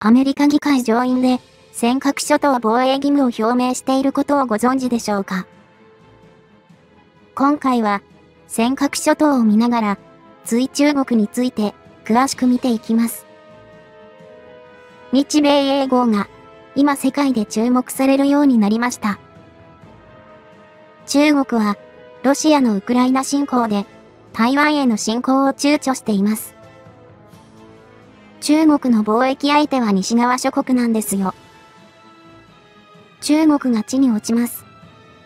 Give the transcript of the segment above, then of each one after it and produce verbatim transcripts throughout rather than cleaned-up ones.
アメリカ議会上院で尖閣諸島防衛義務を表明していることをご存知でしょうか。今回は尖閣諸島を見ながら、追中国について詳しく見ていきます。日米英豪が今世界で注目されるようになりました。中国はロシアのウクライナ侵攻で台湾への侵攻を躊躇しています。中国の貿易相手は西側諸国なんですよ。中国が地に落ちます。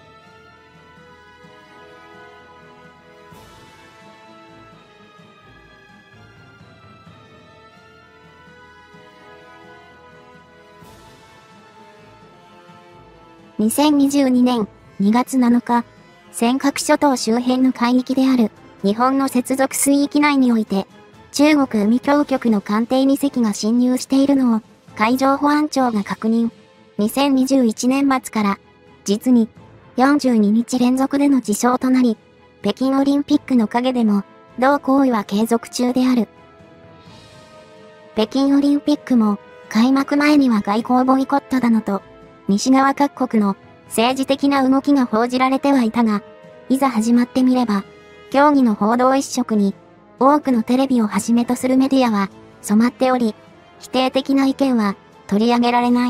にせんにじゅうにねんにがつなのか、尖閣諸島周辺の海域である日本の接続水域内において、中国海峡局の艦艇にせきが侵入しているのを海上保安庁が確認。にせんにじゅういちねん末から実によんじゅうににち連続での事象となり、北京オリンピックの陰でも同行為は継続中である。北京オリンピックも開幕前には外交ボイコットだのと、西側各国の政治的な動きが報じられてはいたが、いざ始まってみれば、競技の報道一色に、多くのテレビをはじめとするメディアは染まっており、否定的な意見は取り上げられない。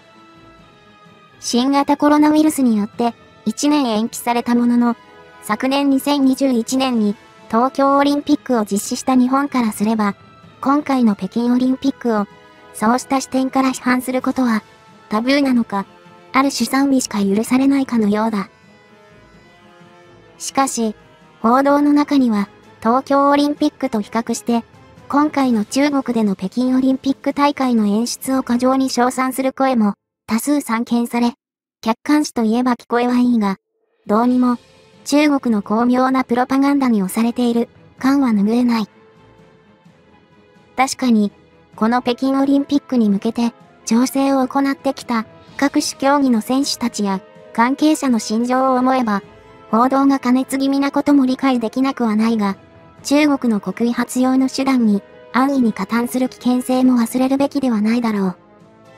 新型コロナウイルスによっていちねん延期されたものの、昨年にせんにじゅういちねんに東京オリンピックを実施した日本からすれば、今回の北京オリンピックをそうした視点から批判することはタブーなのか、ある種賛美しか許されないかのようだ。しかし、報道の中には東京オリンピックと比較して、今回の中国での北京オリンピック大会の演出を過剰に称賛する声も多数散見され、客観視といえば聞こえはいいが、どうにも中国の巧妙なプロパガンダに押されている感は拭えない。確かに、この北京オリンピックに向けて調整を行ってきた各種競技の選手たちや関係者の心情を思えば、報道が過熱気味なことも理解できなくはないが、中国の国威発揚の手段に安易に加担する危険性も忘れるべきではないだろう。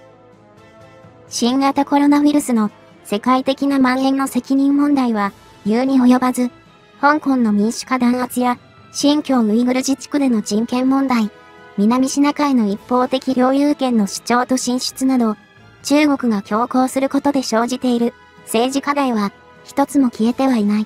新型コロナウイルスの世界的な蔓延の責任問題は言うに及ばず、香港の民主化弾圧や新疆ウイグル自治区での人権問題、南シナ海の一方的領有権の主張と進出など、中国が強行することで生じている政治課題は一つも消えてはいない。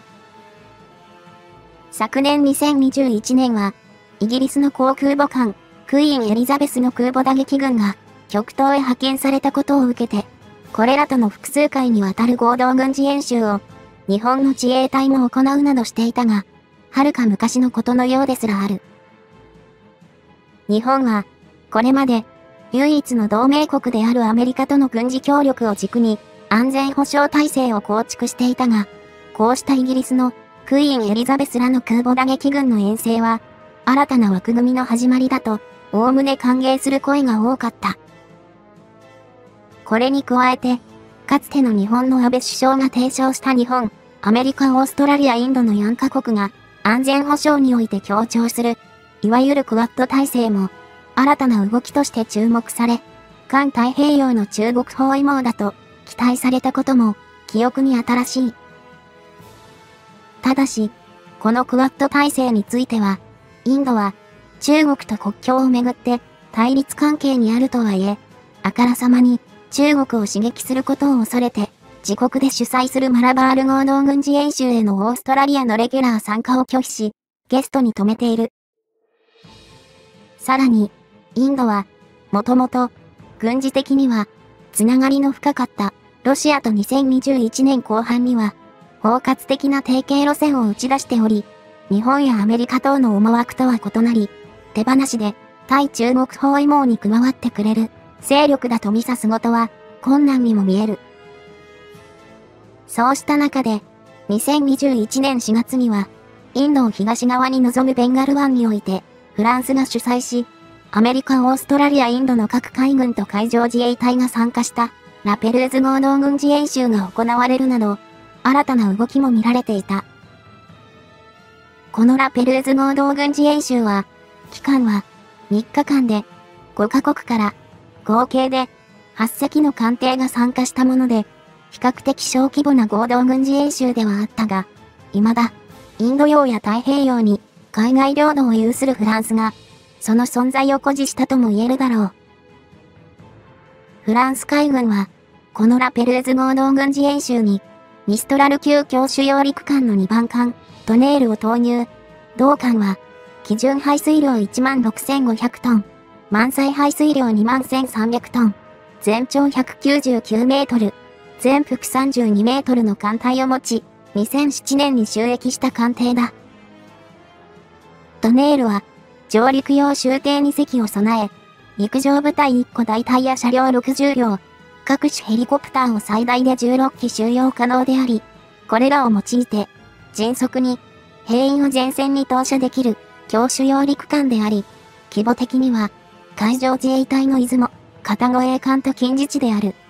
昨年にせんにじゅういちねんは、イギリスの航空母艦、クイーンエリザベスの空母打撃群が極東へ派遣されたことを受けて、これらとの複数回にわたる合同軍事演習を日本の自衛隊も行うなどしていたが、遥か昔のことのようですらある。日本は、これまで唯一の同盟国であるアメリカとの軍事協力を軸に安全保障体制を構築していたが、こうしたイギリスのクイーンエリザベスらの空母打撃群の遠征は、新たな枠組みの始まりだと、おおむね歓迎する声が多かった。これに加えて、かつての日本の安倍首相が提唱した日本、アメリカ、オーストラリア、インドのよんカ国が安全保障において協調する、いわゆるクワッド体制も、新たな動きとして注目され、環太平洋の中国包囲網だと期待されたことも記憶に新しい。ただし、このクワッド体制については、インドは中国と国境をめぐって対立関係にあるとはいえ、あからさまに中国を刺激することを恐れて、自国で主催するマラバール合同軍事演習へのオーストラリアのレギュラー参加を拒否し、ゲストに止めている。さらに、インドは、もともと、軍事的には、つながりの深かった、ロシアとにせんにじゅういちねんこう半には、包括的な提携路線を打ち出しており、日本やアメリカ等の思惑とは異なり、手放しで、対中国包囲網に加わってくれる、勢力だと見指すことは、困難にも見える。そうした中で、にせんにじゅういちねんしがつには、インドを東側に臨むベンガル湾において、フランスが主催し、アメリカ、オーストラリア、インドの各海軍と海上自衛隊が参加したラペルーズ合同軍事演習が行われるなど、新たな動きも見られていた。このラペルーズ合同軍事演習は、期間はみっかかんでごカ国から合計ではち隻の艦艇が参加したもので、比較的小規模な合同軍事演習ではあったが、未だ、インド洋や太平洋に海外領土を有するフランスが、その存在を誇示したとも言えるだろう。フランス海軍は、このラペルーズ合同軍事演習に、ミストラル級強主揚陸艦のにばん艦、トネールを投入。同艦は、基準排水量 いちまんろくせんごひゃくトン、満載排水量 にまんせんさんびゃくトン、全長ひゃくきゅうじゅうきゅうメートル、全幅さんじゅうにメートルの艦隊を持ち、にせんななねんに就役した艦艇だ。トネールは、上陸用舟艇に隻を備え、陸上部隊いっこ大隊や車両ろくじゅうりょう、各種ヘリコプターを最大でじゅうろっき収容可能であり、これらを用いて、迅速に、兵員を前線に投射できる、強主揚陸艦であり、規模的には、海上自衛隊の出雲、片護衛艦と近似値である。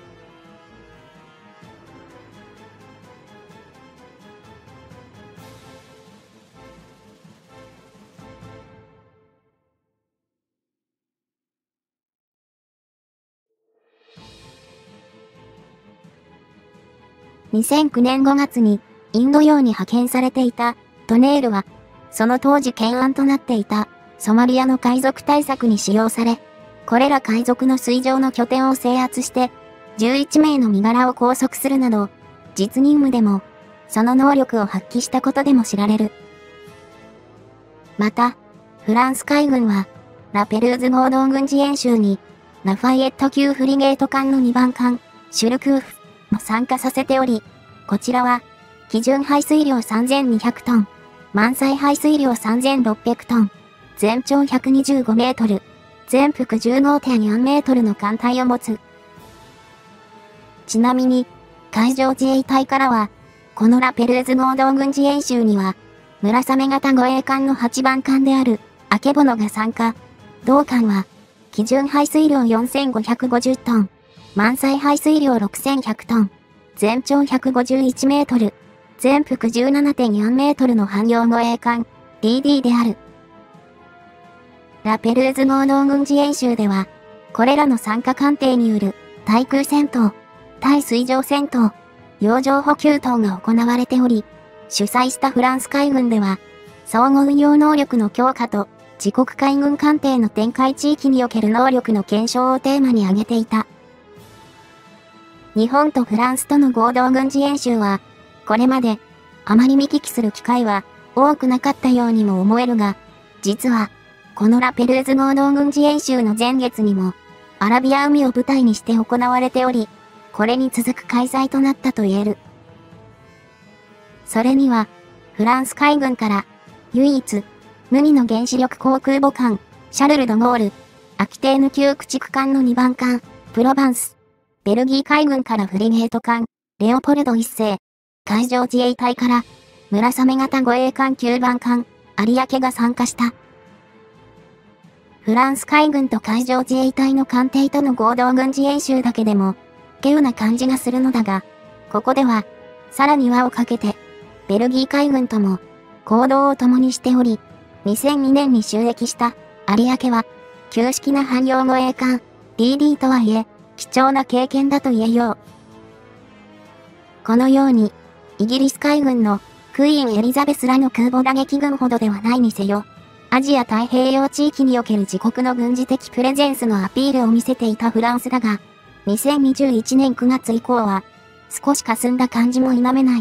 にせんきゅうねんごがつにインド洋に派遣されていたトネールは、その当時懸案となっていたソマリアの海賊対策に使用され、これら海賊の水上の拠点を制圧して、じゅういちめいの身柄を拘束するなど、実任務でも、その能力を発揮したことでも知られる。また、フランス海軍は、ラペルーズ合同軍事演習に、ラファイエット級フリゲート艦のにばん艦、シュルクーフも参加させており、こちらは、基準排水量さんぜんにひゃくトン、満載排水量さんぜんろっぴゃくトン、全長ひゃくにじゅうごメートル、全幅 じゅうごてんよんメートルの艦隊を持つ。ちなみに、海上自衛隊からは、このラペルーズ合同軍事演習には、村雨型護衛艦のはちばん艦である、アケボノが参加。同艦は、基準排水量よんせんごひゃくごじゅうトン、満載排水量ろくせんひゃくトン、全長ひゃくごじゅういちメートル、全幅 じゅうななてんよんメートルの汎用護衛艦、ディーディー である。ラペルーズ合同軍事演習では、これらの参加艦艇による対空戦闘、対水上戦闘、洋上補給等が行われており、主催したフランス海軍では、相互運用能力の強化と、自国海軍艦艇の展開地域における能力の検証をテーマに挙げていた。日本とフランスとの合同軍事演習は、これまで、あまり見聞きする機会は多くなかったようにも思えるが、実は、このラペルーズ合同軍事演習の前月にも、アラビア海を舞台にして行われており、これに続く開催となったと言える。それには、フランス海軍から、唯一、無二の原子力航空母艦、シャルル・ド・ゴール、アキテーヌ級駆逐艦のにばん艦、プロヴァンス、ベルギー海軍からフリゲート艦、レオポルドいっせい、海上自衛隊から、村雨型護衛艦きゅうばん艦、有明が参加した。フランス海軍と海上自衛隊の艦艇との合同軍事演習だけでも、稀有な感じがするのだが、ここでは、さらに輪をかけて、ベルギー海軍とも、行動を共にしており、にせんにねんに就役した有明は、旧式な汎用護衛艦、ディーディー とはいえ、貴重な経験だと言えよう。このように、イギリス海軍のクイーンエリザベスらの空母打撃群ほどではないにせよ、アジア太平洋地域における自国の軍事的プレゼンスのアピールを見せていたフランスだが、にせんにじゅういちねんくがつ以降は、少し霞んだ感じも否めない。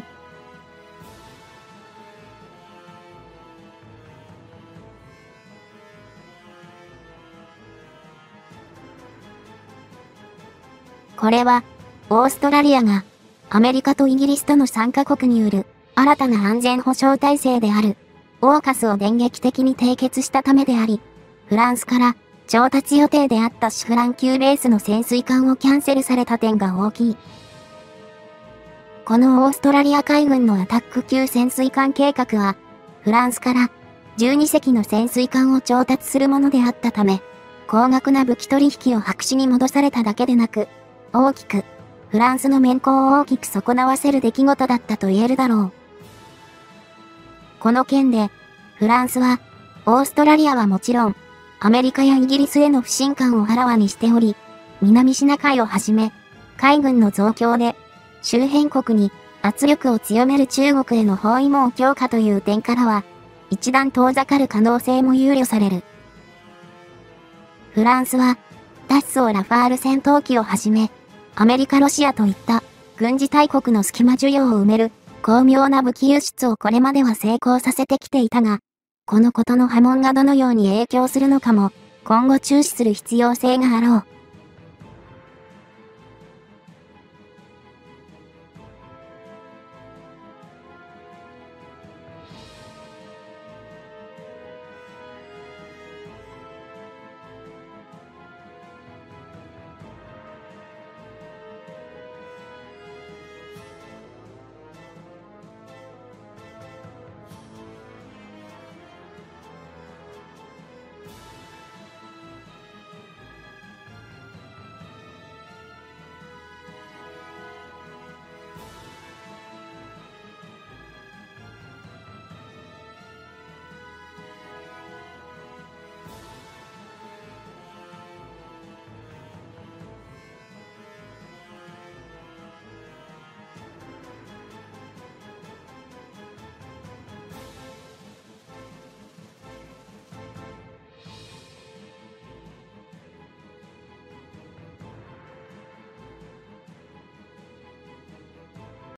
これは、オーストラリアが、アメリカとイギリスとのさんかこくによる、新たな安全保障体制である、オーカスを電撃的に締結したためであり、フランスから、調達予定であったシュフラン級ベースの潜水艦をキャンセルされた点が大きい。このオーストラリア海軍のアタック級潜水艦計画は、フランスからじゅうにせきの潜水艦を調達するものであったため、高額な武器取引を白紙に戻されただけでなく、大きく、フランスの面子を大きく損なわせる出来事だったと言えるだろう。この件で、フランスは、オーストラリアはもちろん、アメリカやイギリスへの不信感をあらわにしており、 南シナ海をはじめ、海軍の増強で、周辺国に圧力を強める中国への包囲網強化という点からは、一段遠ざかる可能性も憂慮される。フランスは、ダッソー・ラファール戦闘機をはじめ、アメリカ・ロシアといった軍事大国の隙間需要を埋める巧妙な武器輸出をこれまでは成功させてきていたが、このことの波紋がどのように影響するのかも今後注視する必要性があろう。